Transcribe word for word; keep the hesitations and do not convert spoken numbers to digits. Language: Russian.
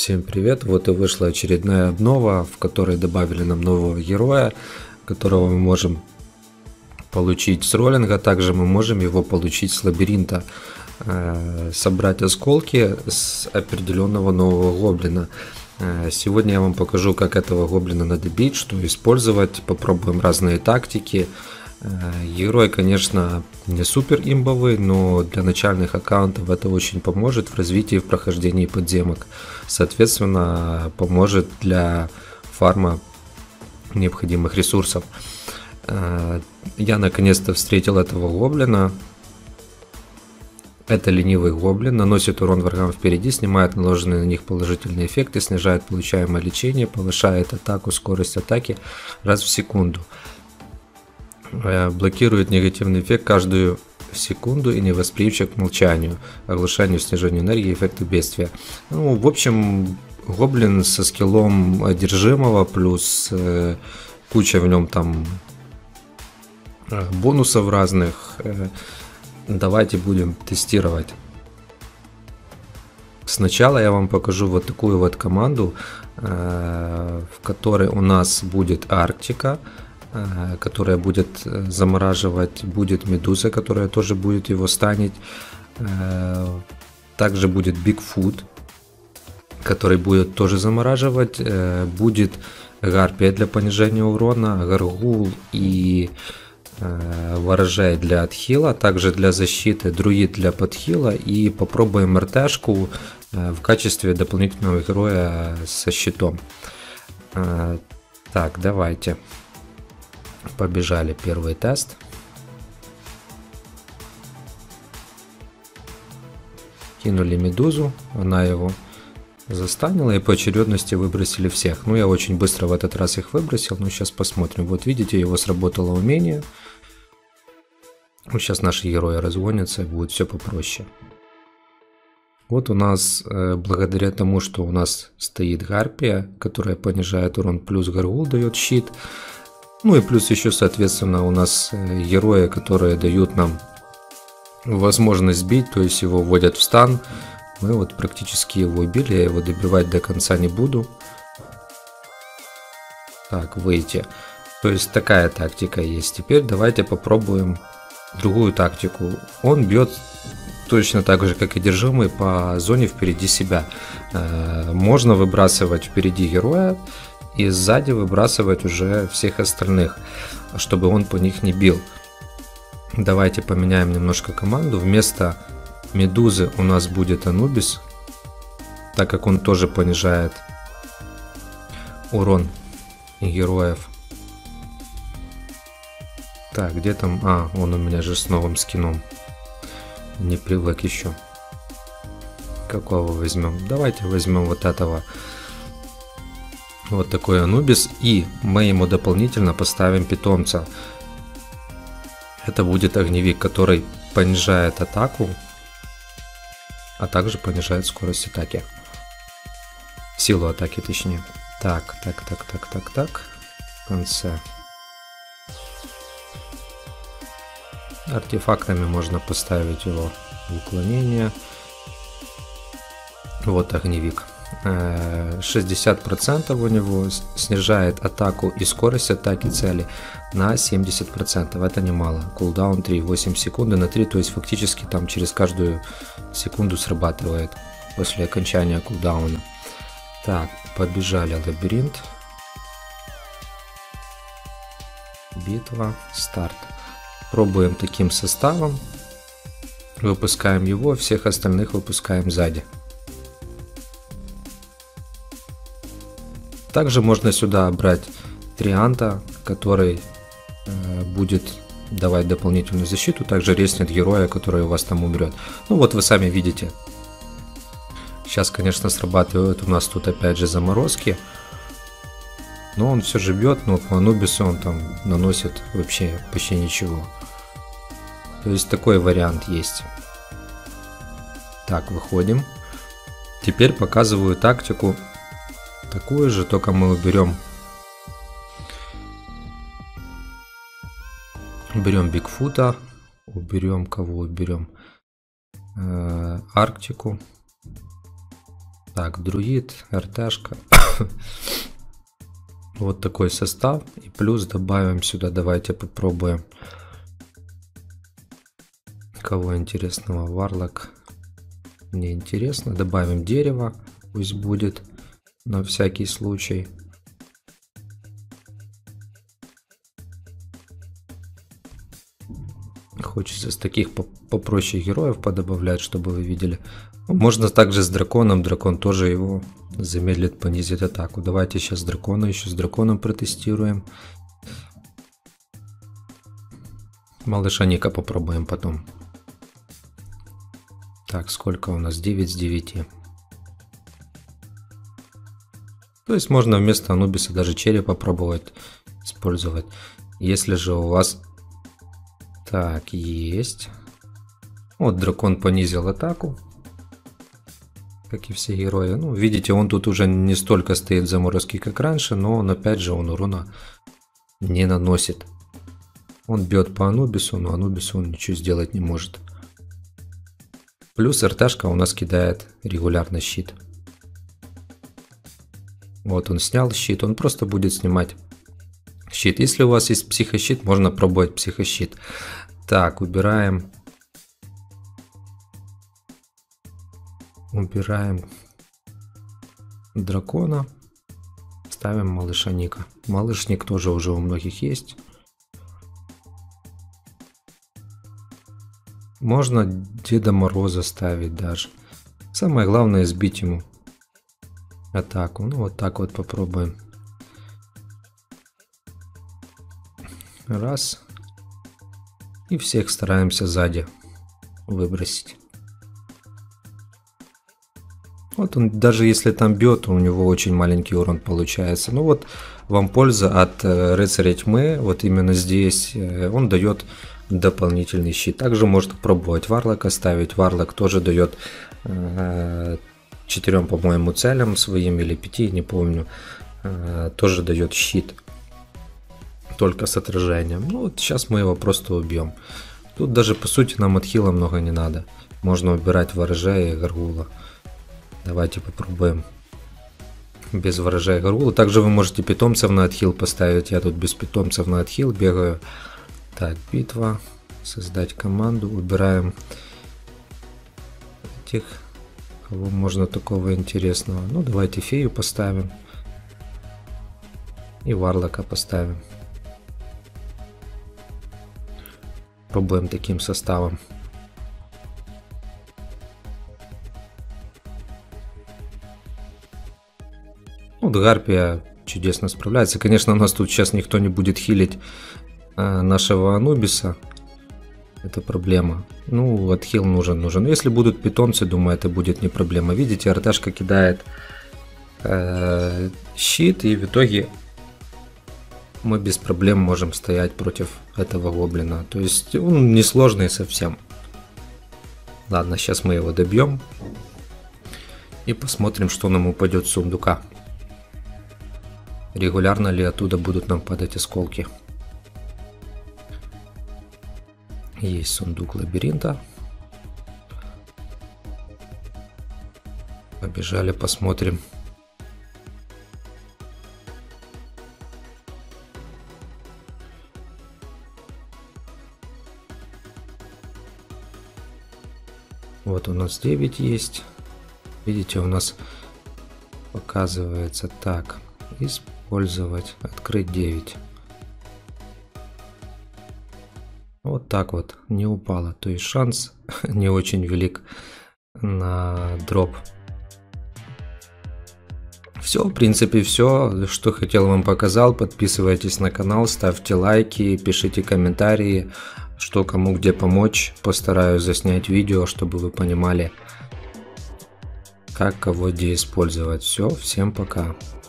Всем привет! Вот и вышла очередная обнова, в которой добавили нам нового героя, которого мы можем получить с роллинга. Также мы можем его получить с лабиринта, э, собрать осколки с определенного нового гоблина. Э, сегодня я вам покажу, как этого гоблина надо бить, что использовать, попробуем разные тактики. Герой, конечно, не супер имбовый, но для начальных аккаунтов это очень поможет в развитии, в прохождении подземок. Соответственно, поможет для фарма необходимых ресурсов. Я наконец-то встретил этого гоблина. Это ленивый гоблин, наносит урон врагам впереди, снимает наложенные на них положительные эффекты, снижает получаемое лечение, повышает атаку, скорость атаки раз в секунду. Блокирует негативный эффект каждую секунду и невосприимчив к молчанию, оглушанию, снижению энергии, эффекту бедствия. Ну, в общем, гоблин со скиллом одержимого, плюс э, куча в нем там э, бонусов разных. Э, давайте будем тестировать. Сначала я вам покажу вот такую вот команду, э, в которой у нас будет Арктика, которая будет замораживать, будет Медуза, которая тоже будет его станить. Также будет Бигфут, который будет тоже замораживать. Будет Гарпия для понижения урона, Гаргул и Ворожей для отхила, также для защиты, Друид для подхила, и попробуем РТшку в качестве дополнительного героя со щитом. Так, давайте. Побежали, первый тест. Кинули Медузу, она его застанила, и по очередности выбросили всех. Ну, я очень быстро в этот раз их выбросил, но сейчас посмотрим. Вот видите, его сработало умение. Вот сейчас наши герои разгонятся, и будет все попроще. Вот у нас, благодаря тому, что у нас стоит Гарпия, которая понижает урон, плюс Гаргул дает щит. Ну и плюс еще, соответственно, у нас герои, которые дают нам возможность бить, то есть его вводят в стан. Мы вот практически его убили, я его добивать до конца не буду. Так, выйти. То есть такая тактика есть. Теперь давайте попробуем другую тактику. Он бьет точно так же, как и одержимый, по зоне впереди себя. Можно выбрасывать впереди героя и сзади выбрасывать уже всех остальных, чтобы он по них не бил. Давайте поменяем немножко команду. Вместо Медузы у нас будет Анубис, так как он тоже понижает урон героев. Так, где там? А, он у меня же с новым скином. Не привык еще. Какого возьмем? Давайте возьмем вот этого. Вот такой Анубис, и мы ему дополнительно поставим питомца. Это будет огневик, который понижает атаку, а также понижает скорость атаки. Силу атаки, точнее. Так, так, так, так, так, так. В конце. Артефактами можно поставить его в уклонение. Вот огневик. шестьдесят процентов у него снижает атаку и скорость атаки цели на семьдесят процентов. Это немало. Кулдаун три, восемь секунд на три, то есть фактически там через каждую секунду срабатывает после окончания кулдауна. Так, побежали, лабиринт. Битва, старт. Пробуем таким составом. Выпускаем его, всех остальных выпускаем сзади. Также можно сюда брать Трианта, который э, будет давать дополнительную защиту, также резнет героя, который у вас там умрет. Ну вот вы сами видите. Сейчас, конечно, срабатывают у нас тут опять же заморозки. Но он все же бьет, но по Анубису он там наносит вообще почти ничего. То есть такой вариант есть. Так, выходим. Теперь показываю тактику. Такую же, только мы уберем уберем Бигфута, уберем кого уберем? Э, Арктику. Так, друид, РТшка. Вот такой состав. И плюс добавим сюда, давайте попробуем. Кого интересного? Варлок. Мне интересно. Добавим дерево. Пусть будет на всякий случай. Хочется с таких попроще героев подобавлять, чтобы вы видели. Можно также с драконом. Дракон тоже его замедлит, понизит атаку. Давайте сейчас дракона еще с драконом протестируем. Малыша Ника попробуем потом. Так, сколько у нас? девять с девяти. То есть можно вместо Анубиса даже череп попробовать использовать. Если же у вас... Так, есть. Вот дракон понизил атаку. Как и все герои. Ну, видите, он тут уже не столько стоит в заморозке, как раньше, но он опять же он урона не наносит. Он бьет по Анубису, но Анубису он ничего сделать не может. Плюс РТшка у нас кидает регулярно щит. Вот он снял щит, он просто будет снимать щит. Если у вас есть психощит, можно пробовать психощит. Так, убираем. Убираем дракона. Ставим малыша Ника. Малыш Ник тоже уже у многих есть. Можно Деда Мороза ставить даже. Самое главное сбить ему атаку. Ну вот так вот попробуем. Раз. И всех стараемся сзади выбросить. Вот он, даже если там бьет, у него очень маленький урон получается. Ну вот вам польза от э, рыцаря тьмы. Вот именно здесь э, он дает дополнительный щит. Также можно пробовать Варлока ставить. Варлок тоже дает э, четырем, по-моему, целям своим или пяти, не помню. Э, тоже дает щит. Только с отражением. Ну вот сейчас мы его просто убьем. Тут даже по сути нам отхила много не надо. Можно убирать ворожея и гаргула. Давайте попробуем без ворожея и гаргула. Также вы можете питомцев на отхил поставить. Я тут без питомцев на отхил бегаю. Так, битва. Создать команду. Убираем этих, кого можно такого интересного. Ну, давайте фею поставим. И варлока поставим. Пробуем таким составом. Вот Гарпия чудесно справляется. Конечно, у нас тут сейчас никто не будет хилить а, нашего Анубиса. Это проблема. Ну, отхил нужен, нужен. Если будут питомцы, думаю, это будет не проблема. Видите, арташка кидает э, щит, и в итоге мы без проблем можем стоять против этого гоблина. То есть он несложный совсем. Ладно, сейчас мы его добьем. И посмотрим, что нам упадет с сундука. Регулярно ли оттуда будут нам падать осколки. Есть сундук лабиринта. Побежали, посмотрим. Вот у нас девять есть. Видите, у нас показывается так. Использовать, открыть девять. Вот так вот, не упало. То есть шанс не очень велик на дроп. Все, в принципе, все, что хотел, вам показал. Подписывайтесь на канал, ставьте лайки, пишите комментарии, что кому где помочь. Постараюсь заснять видео, чтобы вы понимали, как кого где использовать. Все, всем пока.